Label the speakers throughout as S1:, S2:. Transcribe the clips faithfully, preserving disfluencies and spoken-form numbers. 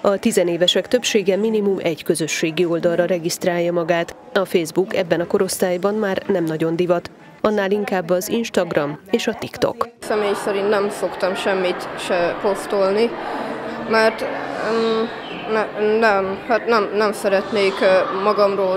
S1: A tizenévesek többsége minimum egy közösségi oldalra regisztrálja magát. A Facebook ebben a korosztályban már nem nagyon divat, annál inkább az Instagram és a TikTok.
S2: Személy szerint nem szoktam semmit se posztolni, mert um, ne, nem, hát nem, nem szeretnék magamról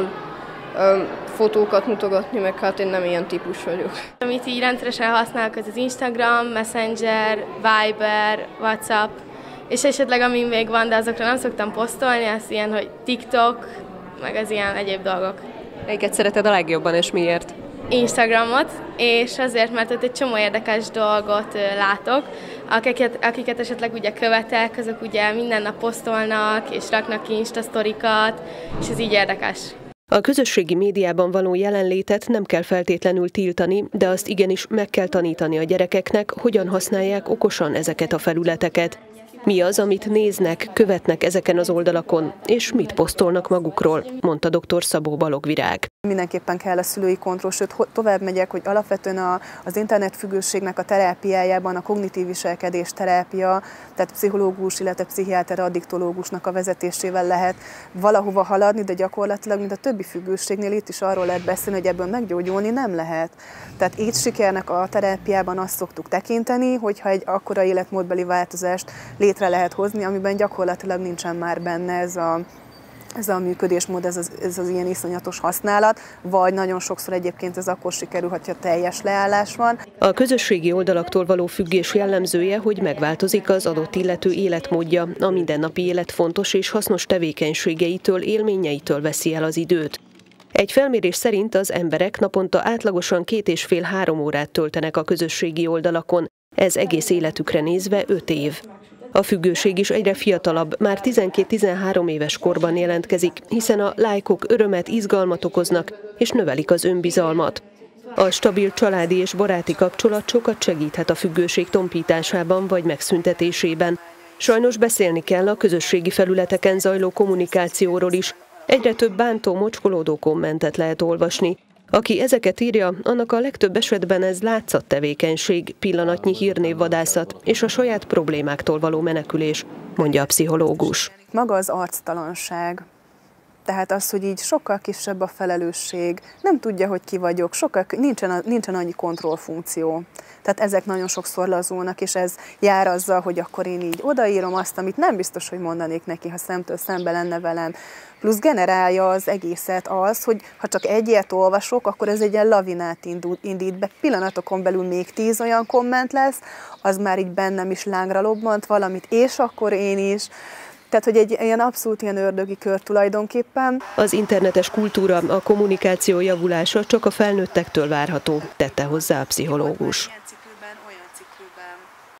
S2: um, fotókat mutogatni, meg hát én nem ilyen típus vagyok.
S3: Amit így rendszeresen használok, az az Instagram, Messenger, Viber, WhatsApp, és esetleg ami még van, de azokra nem szoktam posztolni, az ilyen, hogy TikTok, meg az ilyen egyéb dolgok.
S4: Melyiket szereted a legjobban, és miért?
S3: Instagramot, és azért, mert ott egy csomó érdekes dolgot látok, akiket, akiket esetleg ugye követek, azok ugye minden nap posztolnak, és raknak ki Insta-sztorikat, és ez így érdekes.
S1: A közösségi médiában való jelenlétet nem kell feltétlenül tiltani, de azt igenis meg kell tanítani a gyerekeknek, hogyan használják okosan ezeket a felületeket. Mi az, amit néznek, követnek ezeken az oldalakon, és mit posztolnak magukról, mondta dr. Szabó Balogvirág.
S5: Mindenképpen kell a szülői kontroll, sőt tovább megyek, hogy alapvetően a, az internetfüggőségnek a terápiájában a kognitív viselkedés terápia, tehát pszichológus, illetve pszichiáter, addiktológusnak a vezetésével lehet valahova haladni, de gyakorlatilag, mint a többi függőségnél itt is arról lehet beszélni, hogy ebből meggyógyulni nem lehet. Tehát itt sikernek a terápiában azt szoktuk tekinteni, hogyha egy akkora életmódbeli változást létre lehet hozni, amiben gyakorlatilag nincsen már benne ez a Ez a működésmód, ez az, ez az ilyen iszonyatos használat, vagy nagyon sokszor egyébként ez akkor sikerül, hogyha teljes leállás van.
S1: A közösségi oldalaktól való függés jellemzője, hogy megváltozik az adott illető életmódja, a mindennapi élet fontos és hasznos tevékenységeitől, élményeitől veszi el az időt. Egy felmérés szerint az emberek naponta átlagosan két és fél-három órát töltenek a közösségi oldalakon, ez egész életükre nézve öt év. A függőség is egyre fiatalabb, már tizenkét-tizenhárom éves korban jelentkezik, hiszen a lájkok örömet, izgalmat okoznak és növelik az önbizalmat. A stabil családi és baráti kapcsolat sokat segíthet a függőség tompításában vagy megszüntetésében. Sajnos beszélni kell a közösségi felületeken zajló kommunikációról is. Egyre több bántó, mocskolódó kommentet lehet olvasni. Aki ezeket írja, annak a legtöbb esetben ez látszattevékenység, pillanatnyi hírnévvadászat és a saját problémáktól való menekülés, mondja a pszichológus.
S5: Maga az arctalanság, tehát az, hogy így sokkal kisebb a felelősség, nem tudja, hogy ki vagyok, sokkal, nincsen, nincsen annyi kontrollfunkció. Tehát ezek nagyon sokszor lazulnak, és ez jár azzal, hogy akkor én így odaírom azt, amit nem biztos, hogy mondanék neki, ha szemtől szembe lenne velem. Plusz generálja az egészet az, hogy ha csak egy ilyet olvasok, akkor ez egy ilyen lavinát indít be. Pillanatokon belül még tíz olyan komment lesz, az már így bennem is lángra lobbant valamit, és akkor én is. Tehát, hogy egy ilyen abszolút ilyen ördögi kör tulajdonképpen.
S1: Az internetes kultúra, a kommunikáció javulása csak a felnőttektől várható, tette hozzá a pszichológus.